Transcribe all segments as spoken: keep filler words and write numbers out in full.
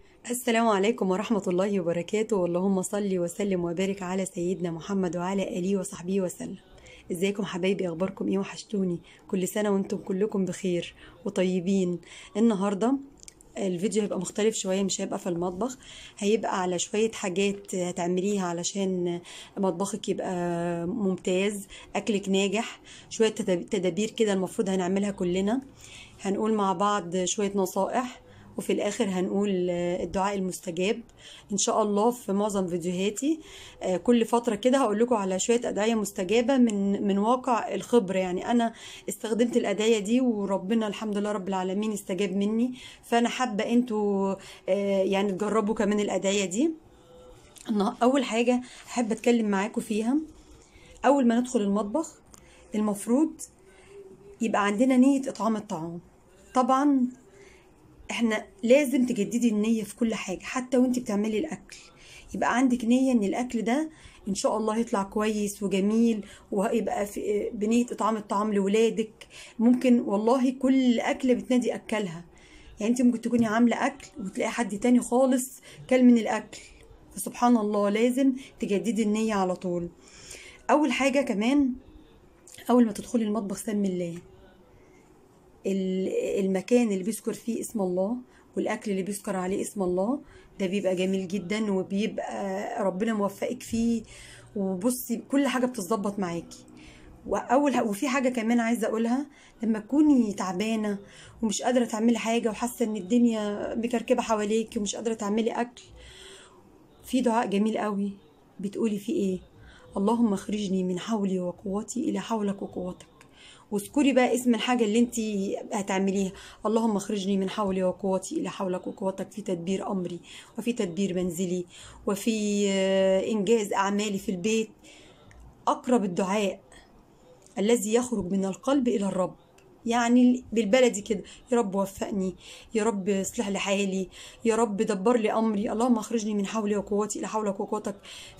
السلام عليكم ورحمة الله وبركاته، اللهم صل وسلم وبارك على سيدنا محمد وعلى آله وصحبه وسلم. ازيكم حبايبي؟ اخباركم ايه؟ وحشتوني. كل سنة وانتم كلكم بخير وطيبين. النهاردة الفيديو هيبقى مختلف شوية، مش هيبقى في المطبخ، هيبقى على شوية حاجات هتعمليها علشان مطبخك يبقى ممتاز، أكلك ناجح. شوية تداب- تدابير كده المفروض هنعملها كلنا. هنقول مع بعض شوية نصائح، وفي الآخر هنقول آه، الدعاء المستجاب إن شاء الله في معظم فيديوهاتي. آه، كل فترة كده هقول لكم على شوية أدعية مستجابة من من واقع الخبرة. يعني أنا استخدمت الأدعية دي وربنا الحمد لله رب العالمين استجاب مني، فأنا حابة أنتوا آه، يعني تجربوا كمان الأدعية دي. النه- أول حاجة أحب أتكلم معاكم فيها، أول ما ندخل المطبخ المفروض يبقى عندنا نية إطعام الطعام. طبعا احنا لازم تجددي النية في كل حاجة، حتى وانت بتعملي الأكل يبقى عندك نية ان الأكل ده ان شاء الله يطلع كويس وجميل، وهيبقى في بنية إطعام الطعام لولادك. ممكن والله كل أكلة بتنادي أكلها، يعني انت ممكن تكوني عاملة أكل وتلاقي حد تاني خالص كل من الأكل، فسبحان الله لازم تجددي النية على طول. أول حاجة كمان، أول ما تدخلي المطبخ سمي الله. ال- المكان اللي بيذكر فيه اسم الله والاكل اللي بيذكر عليه اسم الله ده بيبقى جميل جدا، وبيبقى ربنا موفقك فيه. وبصي كل حاجه بتظبط معاكي. واول ح- وفي حاجه كمان عايزه اقولها، لما تكوني تعبانه ومش قادره تعملي حاجه وحاسه ان الدنيا مكركبه حواليكي ومش قادره تعملي اكل، في دعاء جميل قوي بتقولي فيه ايه: اللهم اخرجني من حولي وقوتي الى حولك وقوتك. واذكري بقى اسم الحاجة اللي انت هتعمليها. اللهم اخرجني من حولي وقوتي الى حولك وقوتك في تدبير امري، وفي تدبير منزلي، وفي آه، انجاز اعمالي في البيت. اقرب الدعاء الذي يخرج من القلب الى الرب، يعني بالبلدي كده: يا رب وفقني، يا رب اصلح لي حالي، يا رب دبر لي امري، اللهم اخرجني من حولي وقوتي الى حولك وقوتك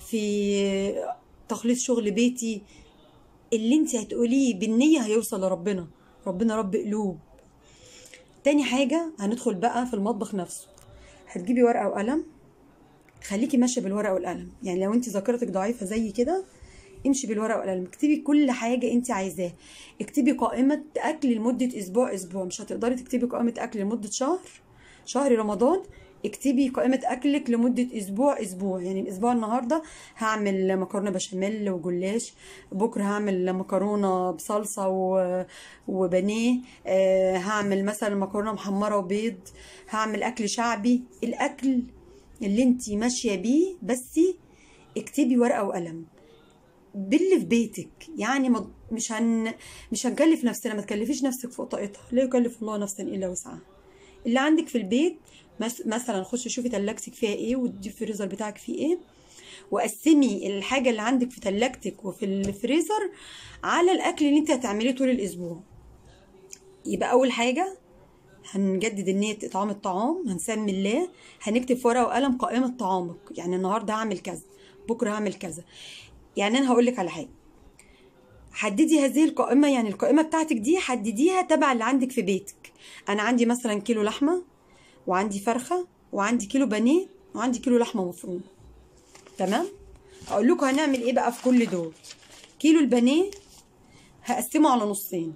في تخليص شغل بيتي. اللي انت هتقوليه بالنية هيوصل لربنا. ربنا رب قلوب. تاني حاجة هندخل بقى في المطبخ نفسه. هتجيبي ورقة وقلم، خليكي ماشية بالورقة والقلم. يعني لو انت ذاكرتك ضعيفة زي كده امشي بالورقة والقلم، اكتبي كل حاجة انت عايزاها. اكتبي قائمة اكل لمدة اسبوع اسبوع. مش هتقدري تكتبي قائمة اكل لمدة شهر، شهر رمضان، اكتبي قائمة اكلك لمدة اسبوع اسبوع. يعني الاسبوع النهاردة هعمل مكرونة بشاميل وجلاش، بكرة هعمل مكرونة بصلصة و- وبانيه، آه، هعمل مثلا مكرونة محمرة وبيض، هعمل اكل شعبي. الاكل اللي انت ماشية بيه بس اكتبي ورقة وقلم باللي في بيتك. يعني ما- مش هن مش هنكلف نفسنا، ما تكلفيش نفسك فوق طاقتها، لا يكلف الله نفسا الا وسعها. اللي عندك في البيت مس- مثلا خشي شوفي تلاجتك فيها ايه والديب فريزر بتاعك فيه ايه، وقسمي الحاجه اللي عندك في تلاجتك وفي الفريزر على الاكل اللي انت هتعمليه طول الاسبوع. يبقى اول حاجه هنجدد النية إطعام الطعام، هنسمي الله، هنكتب في ورقة وقلم قائمة طعامك. يعني النهاردة هعمل كذا، بكرة هعمل كذا. يعني أنا هقولك على حاجة، حددي هذه القائمة. يعني القائمة بتاعتك دي حدديها تبع اللي عندك في بيتك. أنا عندي مثلا كيلو لحمة، وعندي فرخة، وعندي كيلو بانيه، وعندي كيلو لحمة مفرومة. تمام؟ هقول لكم هنعمل إيه بقى في كل دول. كيلو البانيه هقسمه على نصين،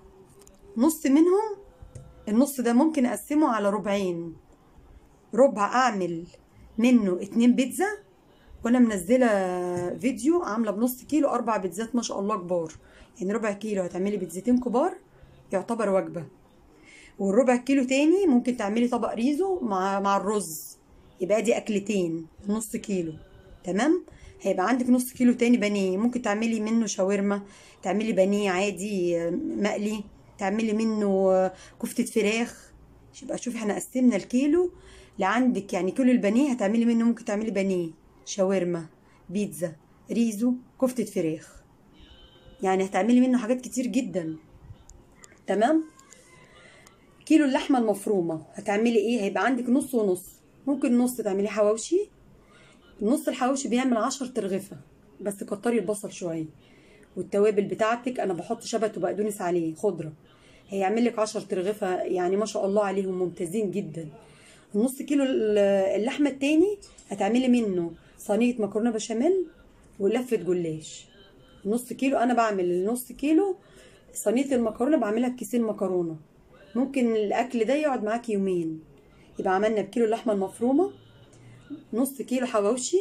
نص منهم، النص ده ممكن أقسمه على ربعين. ربع أعمل منه اتنين بيتزا، وانا منزله فيديو عامله بنص كيلو اربع بيتزات ما شاء الله كبار. يعني ربع كيلو هتعملي بيتزتين كبار يعتبر وجبه، والربع كيلو تاني ممكن تعملي طبق ريزو مع مع الرز، يبقى دي اكلتين نص كيلو. تمام؟ هيبقى عندك نص كيلو تاني بانيه، ممكن تعملي منه شاورما، تعملي بانيه عادي آه، مقلي، تعملي منه آه، كفتة فراخ. يبقى شوفي احنا قسمنا الكيلو لعندك. يعني كيلو البانيه هتعملي منه، ممكن تعملي بانيه، شاورما، بيتزا، ريزو، كفتة فراخ. يعني هتعملي منه حاجات كتير جدا. تمام؟ كيلو اللحمه المفرومه هتعملي ايه؟ هيبقى عندك نص ونص. ممكن نص تعملي حواوشي، نص الحواوشي بيعمل عشر ترغفه، بس كتري البصل شويه. والتوابل بتاعتك انا بحط شبت وبقدونس عليه خضره، هيعمل لك عشر ترغفه، يعني ما شاء الله عليهم ممتازين جدا. النص كيلو اللحمه التاني هتعملي منه صينيه مكرونه بشاميل ولفه جلاش. نص كيلو انا بعمل النص كيلو صينيه المكرونه بعملها بكيسين مكرونه، ممكن الاكل ده يقعد معاك يومين. يبقى عملنا بكيلو اللحمه المفرومه، نص كيلو حواوشي،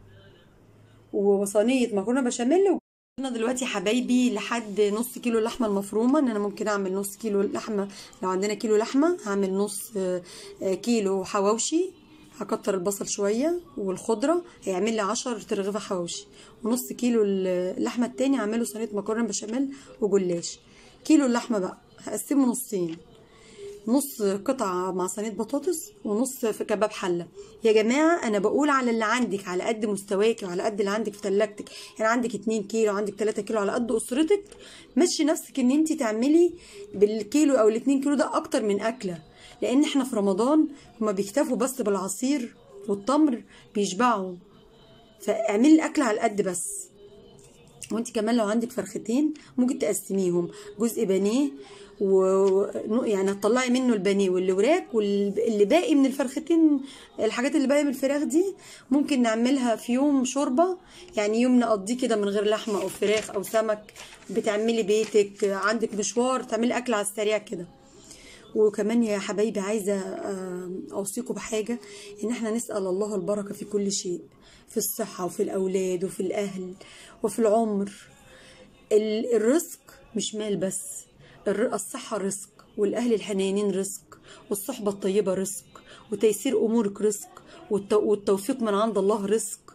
وصينيه مكرونه بشاميل. انا دلوقتي يا حبايبي لحد نص كيلو اللحمه المفرومه، ان انا ممكن اعمل نص كيلو لحمه. لو عندنا كيلو لحمه هعمل نص كيلو حواوشي، هكتر البصل شويه والخضره هيعمل لي عشر ترغيفه حواوشي، ونص كيلو اللحمه التاني هعمله صينيه مكرونه بشاميل وجلاش. كيلو اللحمه بقى هقسمه نصين، نص قطعة مع صينية بطاطس ونص في كباب حلة. يا جماعة أنا بقول على اللي عندك، على قد مستواك وعلى قد اللي عندك في تلاجتك. يعني عندك اتنين كيلو، عندك تلاتة كيلو، على قد أسرتك مشي نفسك إن أنت تعملي بالكيلو أو الاتنين كيلو ده أكتر من أكلة، لأن إحنا في رمضان هما بيكتفوا بس بالعصير والتمر بيشبعوا، فاعملي الأكل على القد بس. وانت كمان لو عندك فرختين ممكن تقسميهم جزء بانيه، و يعني هتطلعي منه البانيه واللي وراك، واللي باقي من الفرختين الحاجات اللي باقيه من الفراخ دي ممكن نعملها في يوم شوربه، يعني يوم نقضيه كده من غير لحمه او فراخ او سمك، بتعملي بيتك عندك مشوار تعملي اكل على السريع كده. وكمان يا حبايبي عايزه اوصيكم بحاجه، ان احنا نسال الله البركه في كل شيء، في الصحه وفي الاولاد وفي الاهل وفي العمر. الرزق مش مال بس، الصحه رزق، والاهل الحنينين رزق، والصحبه الطيبه رزق، وتيسير امورك رزق، والتوفيق من عند الله رزق.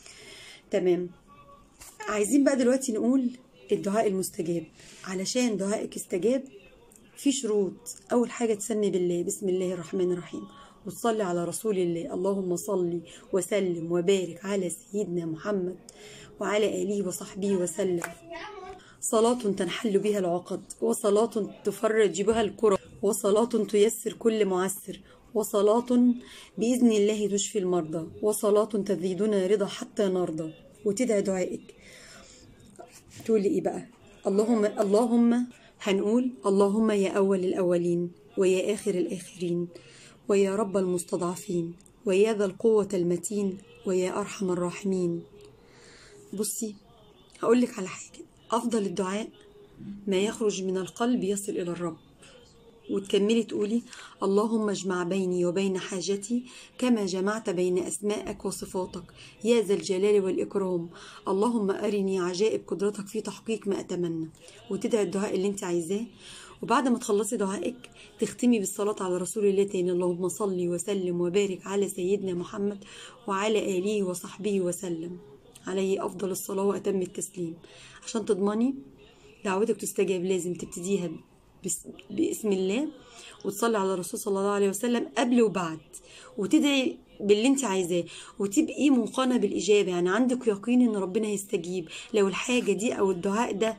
تمام. عايزين بقى دلوقتي نقول الدعاء المستجاب. علشان دعائك استجاب في شروط. اول حاجه تسمي بالله، بسم الله الرحمن الرحيم، وتصلي على رسول الله، اللهم صل وسلم وبارك على سيدنا محمد وعلى اله وصحبه وسلم. صلاة تنحل بها العقد، وصلاة تفرج بها الكرب، وصلاة تيسر كل معسر، وصلاة بإذن الله تشفي المرضى، وصلاة تزيدنا رضا حتى نرضى. وتدعي دعائك تقولي ايه بقى؟ اللهم اللهم هنقول اللهم يا أول الأولين، ويا آخر الآخرين، ويا رب المستضعفين، ويا ذا القوة المتين، ويا أرحم الراحمين. بصي هقولك على حاجة، أفضل الدعاء ما يخرج من القلب يصل إلى الرب. وتكملي تقولي اللهم اجمع بيني وبين حاجتي كما جمعت بين أسمائك وصفاتك يا ذا الجلال والإكرام. اللهم أرني عجائب قدرتك في تحقيق ما أتمنى. وتدعي الدعاء اللي انت عايزاه. وبعد ما تخلصي دعائك تختمي بالصلاة على رسول الله تاني، اللهم صل وسلم وبارك على سيدنا محمد وعلى آله وصحبه وسلم، عليه أفضل الصلاة وأتم التسليم. عشان تضمني دعوتك تستجاب لازم تبتديها باسم الله، وتصلي على الرسول صلى الله عليه وسلم قبل وبعد، وتدعي باللي انت عايزاه، وتبقي موقنه بالاجابه، يعني عندك يقين ان ربنا هيستجيب. لو الحاجه دي او الدعاء ده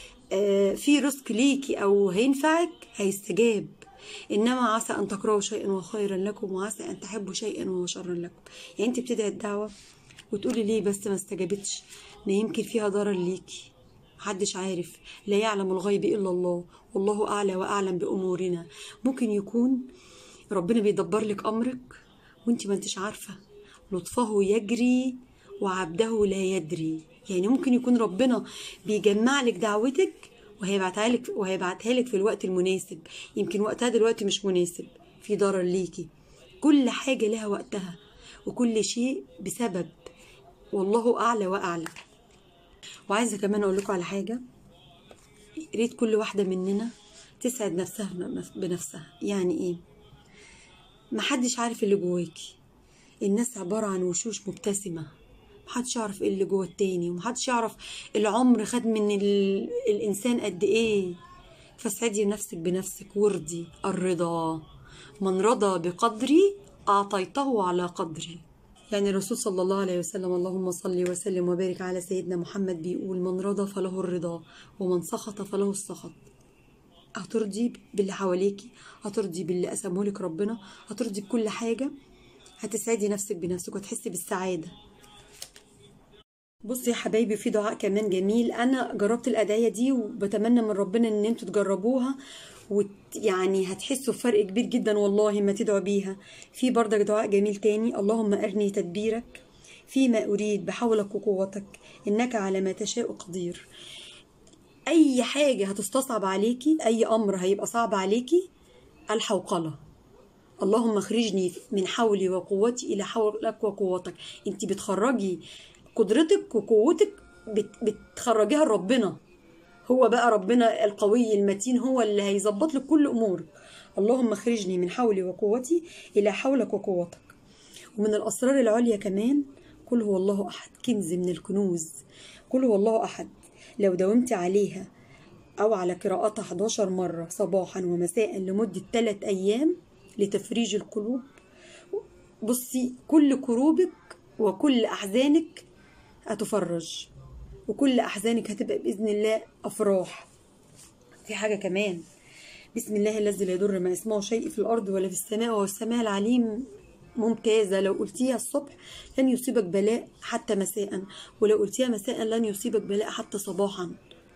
في رزق ليكي او هينفعك هيستجاب. انما عسى ان تكرهوا شيئا وخيرا لكم، وعسى ان تحبوا شيئا وشرا لكم. يعني انت بتدعي الدعوه وتقولي ليه بس ما استجابتش؟ ما يمكن فيها ضرر ليكي، محدش عارف، لا يعلم الغيب إلا الله، والله أعلى وأعلم بأمورنا. ممكن يكون ربنا بيدبر لك أمرك وانت ما انتش عارفة، لطفه يجري وعبده لا يدري. يعني ممكن يكون ربنا بيجمع لك دعوتك وهيبعتها لك وهيبعتها لك في الوقت المناسب. يمكن وقتها دلوقتي مش مناسب، في ضرر ليكي. كل حاجة لها وقتها، وكل شيء بسبب، والله أعلى وأعلم. وعايزة كمان أقول لكم على حاجة، ريت كل واحدة مننا تسعد نفسها بنفسها. يعني إيه؟ محدش عارف اللي جواكي. الناس عبارة عن وشوش مبتسمة، محدش يعرف ايه اللي جوا التاني، ومحدش يعرف العمر خد من ال... الإنسان قد إيه. فاسعدي نفسك بنفسك وارضي. الرضا من رضى بقدري أعطيته على قدري. يعني الرسول صلى الله عليه وسلم، اللهم صل وسلم وبارك على سيدنا محمد، بيقول من رضى فله الرضا ومن سخط فله السخط. هترضي باللي حواليكي، هترضي باللي قسمه لك ربنا، هترضي بكل حاجة، هتسعدي نفسك بنفسك وتحسي بالسعادة. بصي يا حبايبي، في دعاء كمان جميل، انا جربت الادعيه دي وبتمنى من ربنا ان انتوا تجربوها، ويعني هتحسوا بفرق كبير جدا والله ما تدعوا بيها. في برضك دعاء جميل تاني: اللهم ارني تدبيرك فيما اريد بحولك وقوتك انك على ما تشاء قدير. اي حاجه هتستصعب عليكي، اي امر هيبقى صعب عليكي، الحوقله. اللهم اخرجني من حولي وقوتي الى حولك وقوتك. انت بتخرجي قدرتك وقوتك، بت بتخرجيها لربنا. هو بقى ربنا القوي المتين هو اللي هيظبط لك كل امورك. اللهم اخرجني من حولي وقوتي الى حولك وقوتك. ومن الاسرار العليا كمان: قل هو الله احد، كنز من الكنوز. قل هو الله احد لو داومت عليها او على قراءتها حداشر مره صباحا ومساء لمده ثلاث ايام لتفريج القلوب، بصي كل كروبك وكل احزانك هتفرج، وكل احزانك هتبقى باذن الله افراح. في حاجه كمان: بسم الله الذي لا يضر مع اسمه شيء في الارض ولا في السماء وهو السميع العليم، ممتازه. لو قلتيها الصبح لن يصيبك بلاء حتى مساء، ولو قلتيها مساء لن يصيبك بلاء حتى صباحا.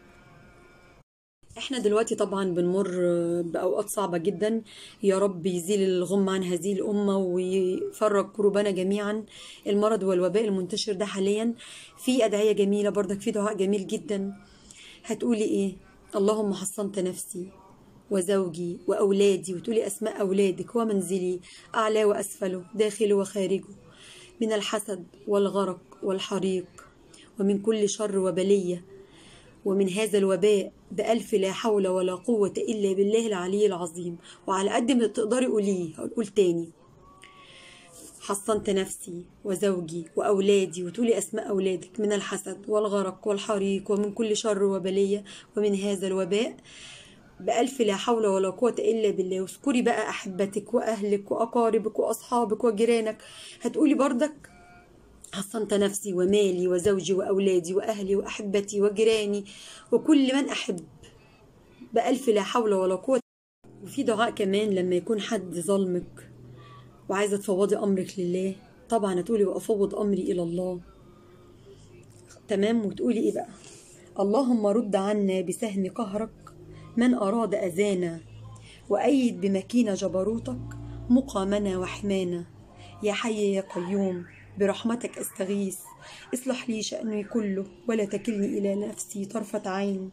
احنا دلوقتي طبعا بنمر باوقات صعبه جدا، يا رب يزيل الغم عن هذه الامه ويفرج كروبنا جميعا. المرض والوباء المنتشر ده حاليا، في ادعيه جميله برضك، في دعاء جميل جدا. هتقولي ايه؟ اللهم حصنت نفسي وزوجي واولادي، وتقولي اسماء اولادك: ومنزلي اعلى واسفله داخله وخارجه، من الحسد والغرق والحريق، ومن كل شر وبليه، ومن هذا الوباء بألف لا حول ولا قوة إلا بالله العلي العظيم. وعلى قد ما تقدري قوليه. هقول تاني: حصنت نفسي وزوجي وأولادي، وتقولي أسماء أولادك: من الحسد والغرق والحريق، ومن كل شر وبلية، ومن هذا الوباء بألف لا حول ولا قوة إلا بالله. واذكري بقى أحبتك وأهلك وأقاربك وأصحابك وجيرانك. هتقولي بردك: حصنت نفسي ومالي وزوجي وأولادي وأهلي وأحبتي وجيراني وكل من أحب بألف لا حول ولا قوة. وفي دعاء كمان لما يكون حد ظلمك وعايزة تفوضي أمرك لله، طبعا هتقولي: وأفوض أمري إلى الله. تمام. وتقولي إيه بقى؟ اللهم رد عنا بسهم قهرك من أراد أذانا، وأيد بمكين جبروتك مقامنا وحمانا، يا حي يا قيوم برحمتك أستغيث، اصلح لي شأني كله ولا تكلني إلى نفسي طرفة عين.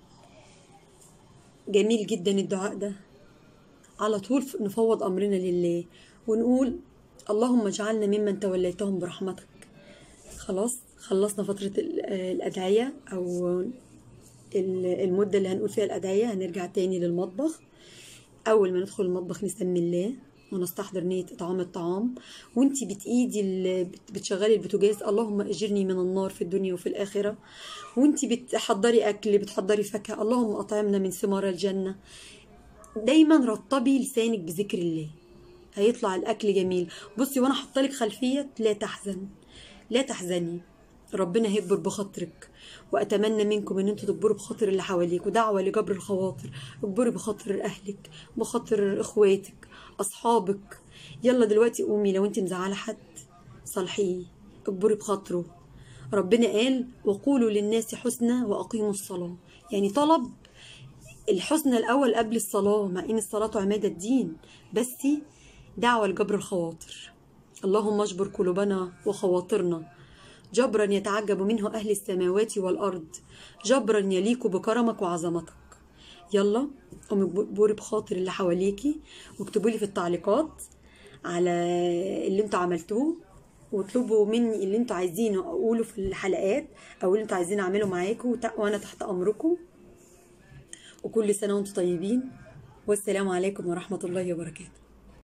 جميل جدا الدعاء ده. على طول نفوض أمرنا لله ونقول: اللهم اجعلنا ممن توليتهم برحمتك. خلاص خلصنا فترة الأدعية أو المدة اللي هنقول فيها الأدعية. هنرجع تاني للمطبخ. أول ما ندخل المطبخ نسمي الله ونستحضر نية إطعام الطعام، وانتي بتأيدي بتشغلي البوتاجاز: اللهم أجرني من النار في الدنيا وفي الآخرة. وانتي بتحضري أكل، بتحضري فاكهة: اللهم أطعمنا من ثمار الجنة. دايما رطبي لسانك بذكر الله، هيطلع الأكل جميل. بصي وانا حطلك خلفية: لا تحزن، لا تحزني، ربنا هيكبر بخاطرك. واتمنى منكم ان انتوا تكبروا بخاطر اللي حواليك. ودعوه لجبر الخواطر: اكبري بخاطر اهلك، بخاطر اخواتك، اصحابك. يلا دلوقتي قومي، لو انت مزعله حد صالحيه، اكبري بخاطره. ربنا قال: وقولوا للناس حسنى واقيموا الصلاه. يعني طلب الحسنى الاول قبل الصلاه، مع ان الصلاه عماد الدين، بس دعوه لجبر الخواطر. اللهم اجبر قلوبنا وخواطرنا جبرا يتعجب منه أهل السماوات والأرض، جبرا يليق بكرمك وعظمتك. يلا قومي اجبري بخاطر اللي حواليكي، واكتبوا لي في التعليقات على اللي انتوا عملتوه، واطلبوا مني اللي انتوا عايزينه اقوله في الحلقات او اللي انتوا عايزين اعمله معاكم، وانا تحت امركم. وكل سنة وانتوا طيبين، والسلام عليكم ورحمة الله وبركاته.